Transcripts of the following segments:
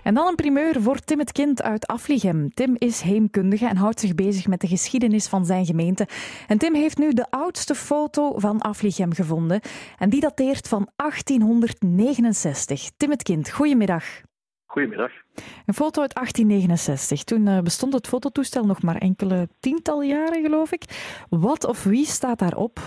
En dan een primeur voor Tim het Kind uit Afligem. Tim is heemkundige en houdt zich bezig met de geschiedenis van zijn gemeente. En Tim heeft nu de oudste foto van Afligem gevonden. En die dateert van 1869. Tim het Kind, goedemiddag. Goedemiddag. Een foto uit 1869. Toen bestond het fototoestel nog maar enkele tientallen jaren, geloof ik. Wat of wie staat daarop?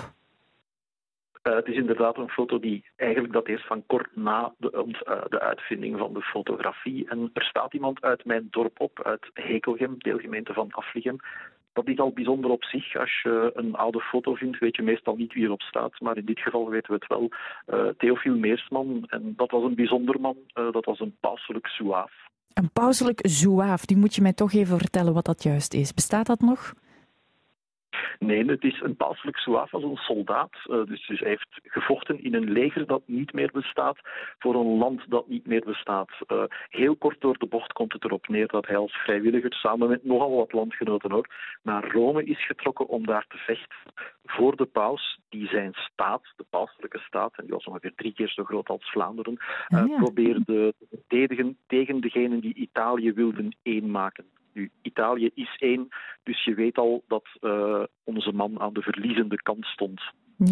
Het is inderdaad een foto die eigenlijk dateert van kort na de uitvinding van de fotografie. En er staat iemand uit mijn dorp op, uit Hekelgem, deelgemeente van Afligem. Dat is al bijzonder op zich. Als je een oude foto vindt, weet je meestal niet wie erop staat. Maar in dit geval weten we het wel. Theofiel Meersman. En dat was een bijzonder man. Dat was een pauselijk zouaaf. Een pauselijk zouaaf. Die moet je mij toch even vertellen wat dat juist is. Bestaat dat nog? Nee, het is een pauselijk zouaaf als een soldaat. Dus hij heeft gevochten in een leger dat niet meer bestaat, voor een land dat niet meer bestaat. Heel kort door de bocht komt het erop neer dat hij als vrijwilliger samen met nogal wat landgenoten naar Rome is getrokken om daar te vechten voor de paus, die zijn staat, de pauselijke staat, en die was ongeveer 3 keer zo groot als Vlaanderen, probeerde te verdedigen tegen degenen die Italië wilden eenmaken. Nu, Italië is 1, dus je weet al dat onze man aan de verliezende kant stond.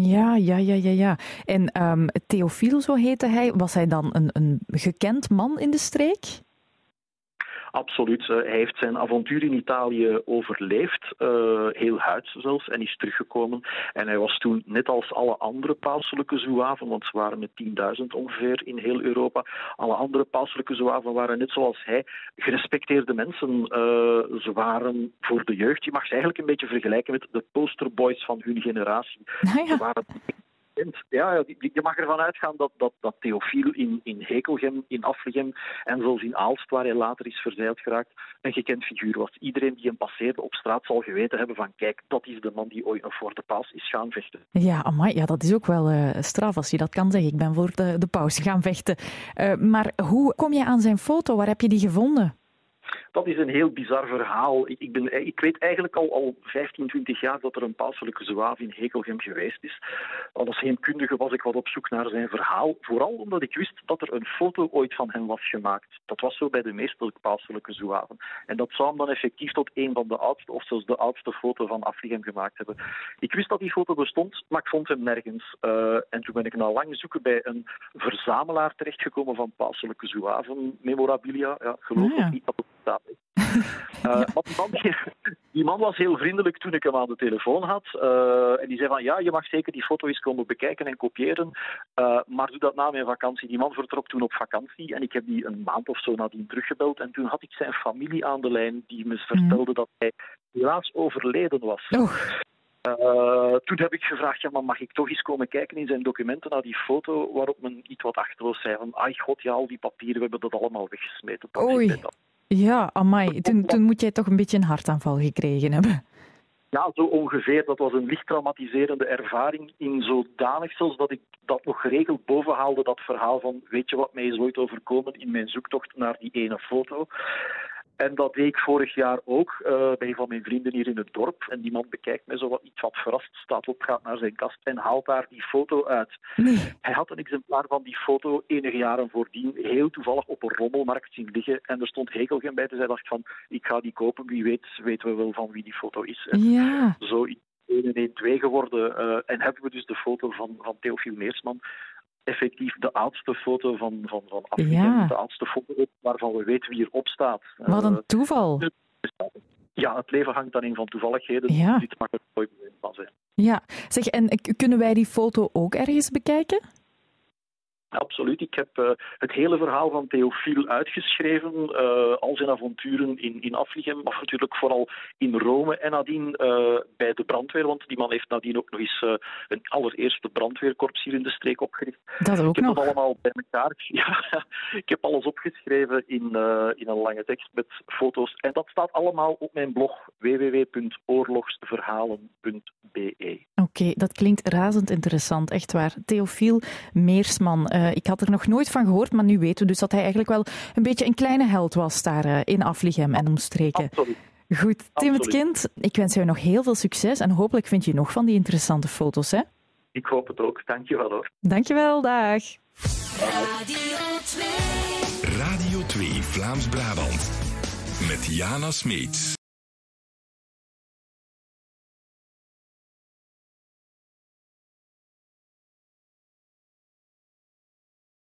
Ja. En Theofiel, zo heette hij, was hij dan een gekend man in de streek? Absoluut. Hij heeft zijn avontuur in Italië overleefd, heel huids zelfs, en is teruggekomen. En hij was toen, net als alle andere pauselijke zouaven, want ze waren met 10.000 ongeveer in heel Europa, alle andere pauselijke zouaven waren net zoals hij gerespecteerde mensen. Ze waren voor de jeugd, je mag ze eigenlijk een beetje vergelijken met de posterboys van hun generatie. Ze waren... Ja, je mag ervan uitgaan dat Theofiel in Hekelgem, in Afligem en zelfs in Aalst, waar hij later is verzeild geraakt, een gekend figuur was. Iedereen die hem passeerde op straat zal geweten hebben van kijk, dat is de man die ooit nog voor de paus is gaan vechten. Ja, amai, ja, dat is ook wel straf als je dat kan zeggen. Ik ben voor de paus gaan vechten. Maar hoe kom je aan zijn foto? Waar heb je die gevonden? Dat is een heel bizar verhaal. Ik weet eigenlijk al 15, 20 jaar dat er een pauselijke zouaaf in Hekelgem geweest is. Als heemkundige was ik wat op zoek naar zijn verhaal. Vooral omdat ik wist dat er een foto ooit van hem was gemaakt. Dat was zo bij de meeste pauselijke zouaven. En dat zou hem dan effectief tot een van de oudste, of zelfs de oudste foto van Afligem gemaakt hebben. Ik wist dat die foto bestond, maar ik vond hem nergens. En toen ben ik na lang zoeken bij een verzamelaar terechtgekomen van pauselijke zouaven, memorabilia. Ja, geloof ik niet dat het bestaat. Die man was heel vriendelijk toen ik hem aan de telefoon had. En die zei van ja, je mag zeker die foto eens komen bekijken en kopiëren. Maar doe dat na mijn vakantie. Die man vertrok toen op vakantie en ik heb die een maand of zo nadien teruggebeld. En toen had ik zijn familie aan de lijn die me vertelde dat hij helaas overleden was. Toen heb ik gevraagd, ja, maar mag ik toch eens komen kijken in zijn documenten naar die foto, waarop men iets wat achterloos zei van, ai god, ja, al die papieren, we hebben dat allemaal weggesmeten. Oei. Ja, amai. Toen moet jij toch een beetje een hartaanval gekregen hebben. Ja, zo ongeveer. Dat was een licht traumatiserende ervaring. In zodanig zelfs dat ik dat nog geregeld bovenhaalde, dat verhaal van weet je wat mij is ooit overkomen in mijn zoektocht naar die ene foto. En dat deed ik vorig jaar ook bij een van mijn vrienden hier in het dorp. En die man bekijkt mij zo iets wat verrast, staat op, gaat naar zijn kast en haalt daar die foto uit. Nee. Hij had een exemplaar van die foto enige jaren voordien heel toevallig op een rommelmarkt zien liggen. En er stond Hekelgem bij, dus hij dacht van, ik ga die kopen, wie weet weten we wel van wie die foto is. En zo is 1 en 1 2 geworden. En hebben we dus de foto van Theofiel Meersman. Effectief de oudste foto van Afligem, de oudste foto waarvan we weten wie erop staat. Wat een toeval. Ja, het leven hangt dan in van toevalligheden. Ja. Dit mag er nooit van zijn. Ja, zeg, en kunnen wij die foto ook ergens bekijken? Absoluut. Ik heb het hele verhaal van Theofiel uitgeschreven. Al zijn avonturen in Afligem, maar natuurlijk vooral in Rome en nadien bij de brandweer. Want die man heeft nadien ook nog eens een allereerste brandweerkorps hier in de streek opgericht. Dat ook ik heb nog. dat allemaal bij elkaar. Ja, ik heb alles opgeschreven in een lange tekst met foto's. En dat staat allemaal op mijn blog www.oorlogsverhalen.be. Oké, dat klinkt razend interessant, echt waar. Theofiel Meersman. Ik had er nog nooit van gehoord, maar nu weten we dus dat hij eigenlijk wel een beetje een kleine held was daar in Afligem en omstreken. Absoluut. Goed, Tim het Kind, ik wens jou nog heel veel succes en hopelijk vind je nog van die interessante foto's, hè? Ik hoop het ook. Dankjewel hoor. Dankjewel, dag. Radio 2. 2 Vlaams-Brabant. Met Jana Smeets.